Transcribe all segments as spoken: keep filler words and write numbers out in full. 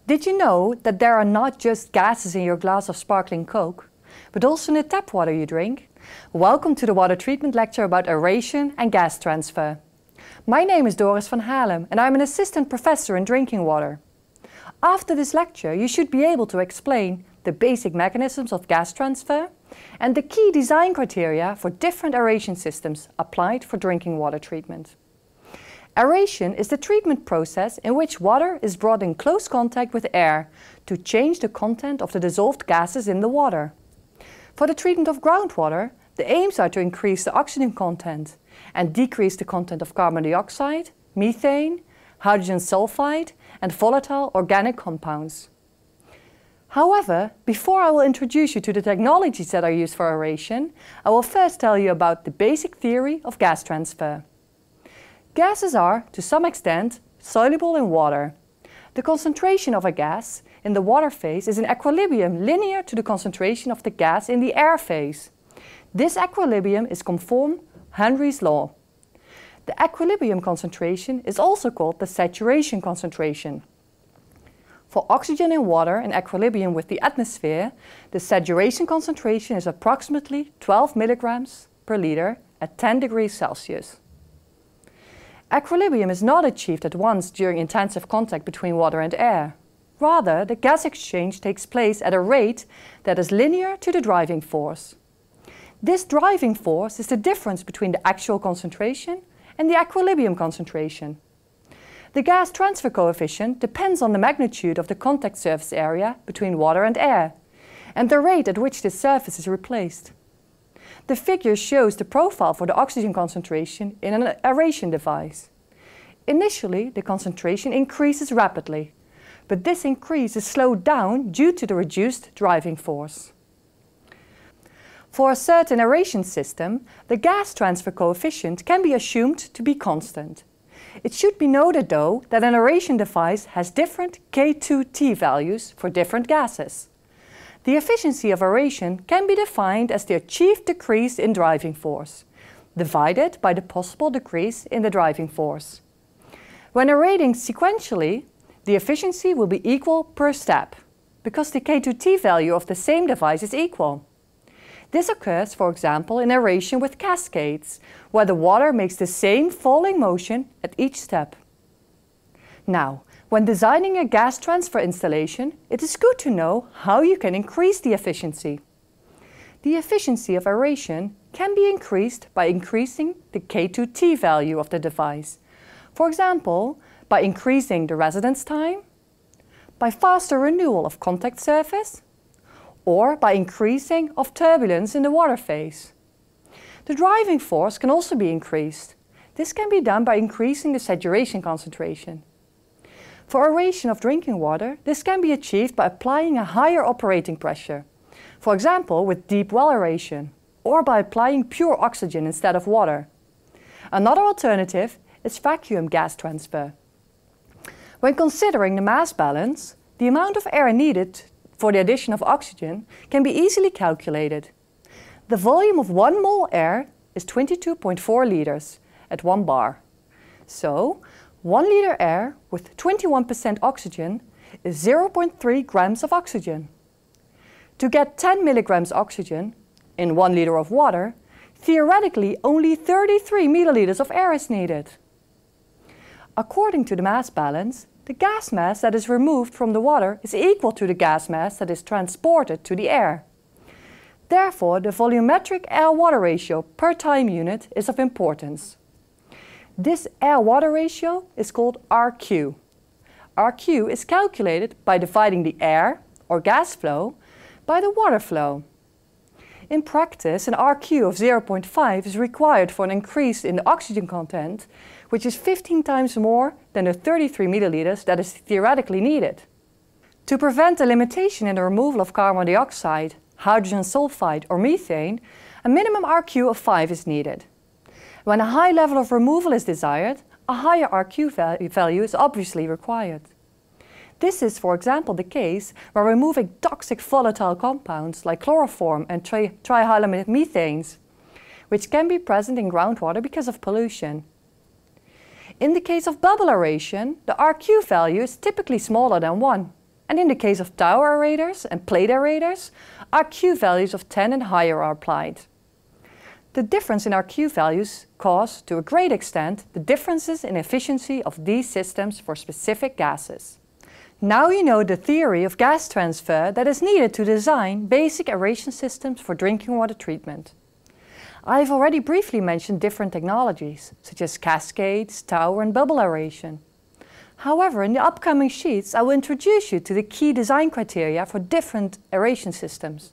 Did you know that there are not just gases in your glass of sparkling Coke, but also in the tap water you drink? Welcome to the water treatment lecture about aeration and gas transfer. My name is Doris van Halem and I'm an assistant professor in drinking water. After this lecture, you should be able to explain the basic mechanisms of gas transfer and the key design criteria for different aeration systems applied for drinking water treatment. Aeration is the treatment process in which water is brought in close contact with air to change the content of the dissolved gases in the water. For the treatment of groundwater, the aims are to increase the oxygen content and decrease the content of carbon dioxide, methane, hydrogen sulfide and volatile organic compounds. However, before I will introduce you to the technologies that are used for aeration, I will first tell you about the basic theory of gas transfer. Gases are, to some extent, soluble in water. The concentration of a gas in the water phase is in equilibrium linear to the concentration of the gas in the air phase. This equilibrium is conform Henry's law. The equilibrium concentration is also called the saturation concentration. For oxygen in water in equilibrium with the atmosphere, the saturation concentration is approximately twelve milligrams per liter at ten degrees Celsius. Equilibrium is not achieved at once during intensive contact between water and air. Rather, the gas exchange takes place at a rate that is linear to the driving force. This driving force is the difference between the actual concentration and the equilibrium concentration. The gas transfer coefficient depends on the magnitude of the contact surface area between water and air, and the rate at which this surface is replaced. The figure shows the profile for the oxygen concentration in an aeration device. Initially, the concentration increases rapidly, but this increase is slowed down due to the reduced driving force. For a certain aeration system, the gas transfer coefficient can be assumed to be constant. It should be noted, though, that an aeration device has different K two T values for different gases. The efficiency of aeration can be defined as the achieved decrease in driving force, divided by the possible decrease in the driving force. When aerating sequentially, the efficiency will be equal per step, because the K two T value of the same device is equal. This occurs, for example, in aeration with cascades, where the water makes the same falling motion at each step. Now, when designing a gas transfer installation, it is good to know how you can increase the efficiency. The efficiency of aeration can be increased by increasing the K two T value of the device. For example, by increasing the residence time, by faster renewal of contact surface, or by increasing of turbulence in the water phase. The driving force can also be increased. This can be done by increasing the saturation concentration. For aeration of drinking water, this can be achieved by applying a higher operating pressure, for example with deep well aeration, or by applying pure oxygen instead of water. Another alternative is vacuum gas transfer. When considering the mass balance, the amount of air needed for the addition of oxygen can be easily calculated. The volume of one mole air is twenty-two point four liters at one bar. So, one liter air with twenty-one percent oxygen is zero point three grams of oxygen. To get ten milligrams oxygen in one liter of water, theoretically only thirty-three milliliters of air is needed. According to the mass balance, the gas mass that is removed from the water is equal to the gas mass that is transported to the air. Therefore, the volumetric air-water ratio per time unit is of importance. This air-water ratio is called R Q. R Q is calculated by dividing the air, or gas flow, by the water flow. In practice, an R Q of zero point five is required for an increase in the oxygen content, which is fifteen times more than the thirty-three milliliters that is theoretically needed. To prevent the limitation in the removal of carbon dioxide, hydrogen sulfide or methane, a minimum R Q of five is needed. When a high level of removal is desired, a higher R Q value is obviously required. This is, for example, the case when removing toxic volatile compounds like chloroform and tri trihylamide methanes, which can be present in groundwater because of pollution. In the case of bubble aeration, the R Q value is typically smaller than one. and in the case of tower aerators and plate aerators, R Q values of ten and higher are applied. The difference in R Q values cause, to a great extent, the differences in efficiency of these systems for specific gases. Now you know the theory of gas transfer that is needed to design basic aeration systems for drinking water treatment. I've already briefly mentioned different technologies, such as cascades, tower and bubble aeration. However, in the upcoming sheets I will introduce you to the key design criteria for different aeration systems.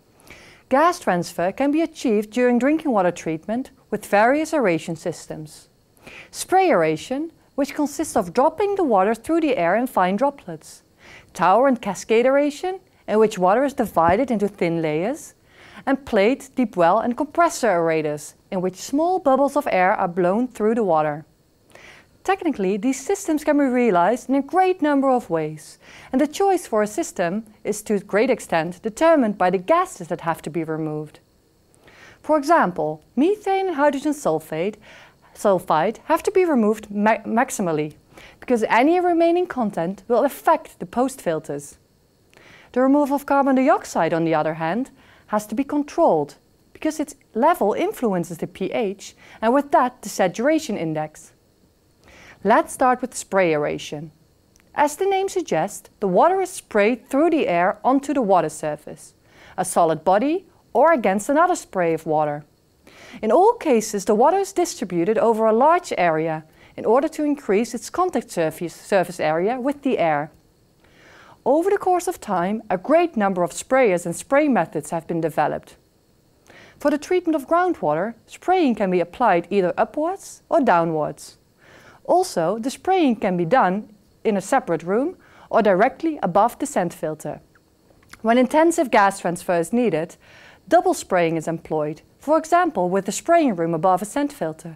Gas transfer can be achieved during drinking water treatment with various aeration systems. Spray aeration, which consists of dropping the water through the air in fine droplets. Tower and cascade aeration, in which water is divided into thin layers. And plate, deep well and compressor aerators, in which small bubbles of air are blown through the water. Technically, these systems can be realized in a great number of ways, and the choice for a system is to a great extent determined by the gases that have to be removed. For example, methane and hydrogen sulfate sulfide have to be removed ma maximally, because any remaining content will affect the post filters. The removal of carbon dioxide, on the other hand, has to be controlled, because its level influences the pH and with that the saturation index. Let's start with spray aeration. As the name suggests, the water is sprayed through the air onto the water surface, a solid body or against another spray of water. In all cases, the water is distributed over a large area in order to increase its contact surface, surface area with the air. Over the course of time, a great number of sprayers and spray methods have been developed. For the treatment of groundwater, spraying can be applied either upwards or downwards. Also, the spraying can be done in a separate room or directly above the scent filter. When intensive gas transfer is needed, double spraying is employed, for example with the spraying room above a scent filter.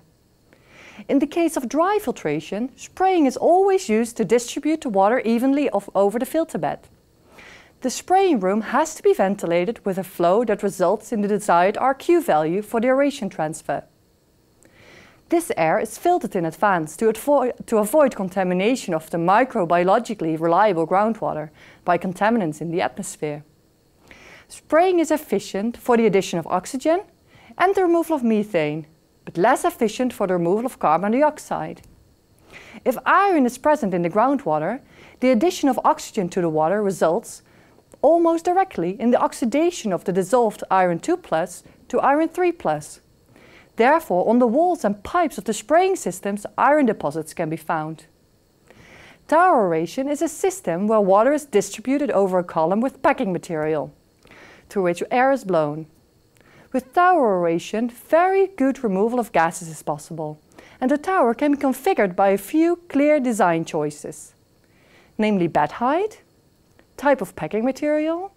In the case of dry filtration, spraying is always used to distribute the water evenly over the filter bed. The spraying room has to be ventilated with a flow that results in the desired R Q value for the aeration transfer. This air is filtered in advance to, to avoid contamination of the microbiologically reliable groundwater by contaminants in the atmosphere. Spraying is efficient for the addition of oxygen and the removal of methane, but less efficient for the removal of carbon dioxide. If iron is present in the groundwater, the addition of oxygen to the water results almost directly in the oxidation of the dissolved iron two plus to iron three plus. Therefore, on the walls and pipes of the spraying systems, iron deposits can be found. Tower aeration is a system where water is distributed over a column with packing material, through which air is blown. With tower aeration, very good removal of gases is possible, and the tower can be configured by a few clear design choices, namely bed height, type of packing material,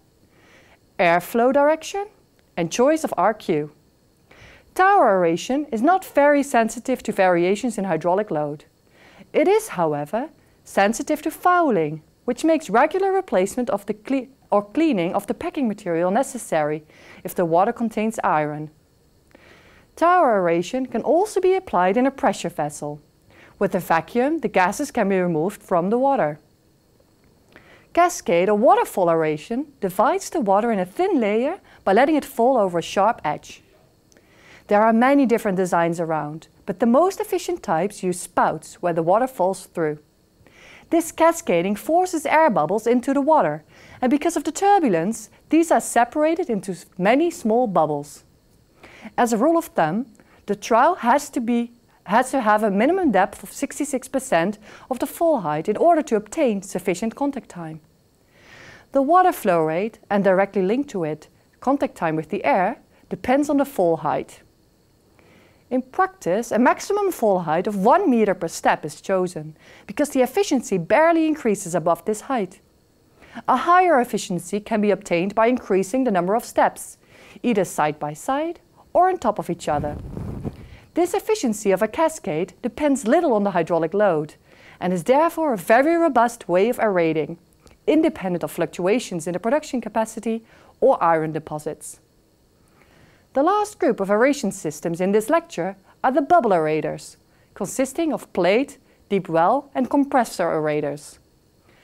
airflow direction, and choice of R Q. Tower aeration is not very sensitive to variations in hydraulic load. It is, however, sensitive to fouling, which makes regular replacement of the cle or cleaning of the packing material necessary if the water contains iron. Tower aeration can also be applied in a pressure vessel. With a vacuum, the gases can be removed from the water. Cascade or waterfall aeration divides the water in a thin layer by letting it fall over a sharp edge. There are many different designs around, but the most efficient types use spouts where the water falls through. This cascading forces air bubbles into the water, and because of the turbulence, these are separated into many small bubbles. As a rule of thumb, the trowel has to, be, has to have a minimum depth of sixty-six percent of the fall height in order to obtain sufficient contact time. The water flow rate, and directly linked to it, contact time with the air, depends on the fall height. In practice, a maximum fall height of one meter per step is chosen, because the efficiency barely increases above this height. A higher efficiency can be obtained by increasing the number of steps, either side by side or on top of each other. This efficiency of a cascade depends little on the hydraulic load, and is therefore a very robust way of aerating, independent of fluctuations in the production capacity or iron deposits. The last group of aeration systems in this lecture are the bubble aerators, consisting of plate, deep well and compressor aerators.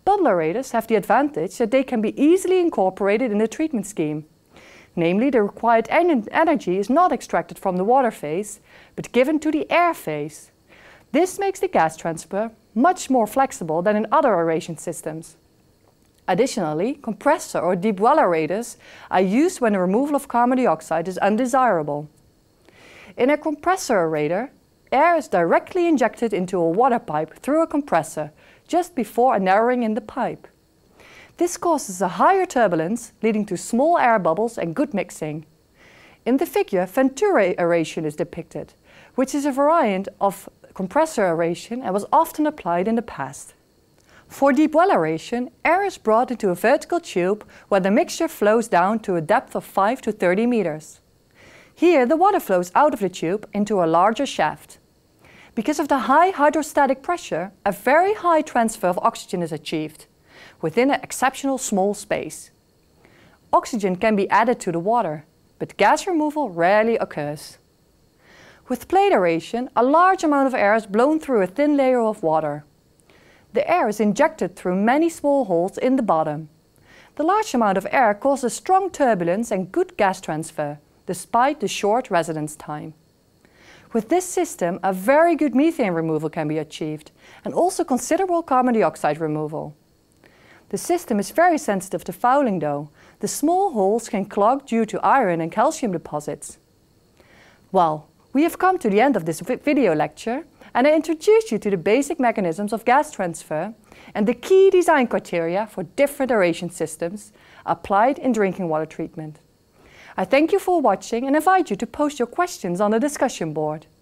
Bubble aerators have the advantage that they can be easily incorporated in the treatment scheme. Namely, the required en energy is not extracted from the water phase, but given to the air phase. This makes the gas transfer much more flexible than in other aeration systems. Additionally, compressor or deep well aerators are used when the removal of carbon dioxide is undesirable. In a compressor aerator, air is directly injected into a water pipe through a compressor just before a narrowing in the pipe. This causes a higher turbulence, leading to small air bubbles and good mixing. In the figure, Ventura aeration is depicted, which is a variant of compressor aeration and was often applied in the past. For deep well aeration, air is brought into a vertical tube where the mixture flows down to a depth of five to thirty meters. Here, the water flows out of the tube into a larger shaft. Because of the high hydrostatic pressure, a very high transfer of oxygen is achieved, within an exceptional small space. Oxygen can be added to the water, but gas removal rarely occurs. With plate aeration, a large amount of air is blown through a thin layer of water. The air is injected through many small holes in the bottom. The large amount of air causes strong turbulence and good gas transfer, despite the short residence time. With this system, a very good methane removal can be achieved, and also considerable carbon dioxide removal. The system is very sensitive to fouling though. The small holes can clog due to iron and calcium deposits. Well, we have come to the end of this video lecture, and I introduced you to the basic mechanisms of gas transfer and the key design criteria for different aeration systems applied in drinking water treatment. I thank you for watching and invite you to post your questions on the discussion board.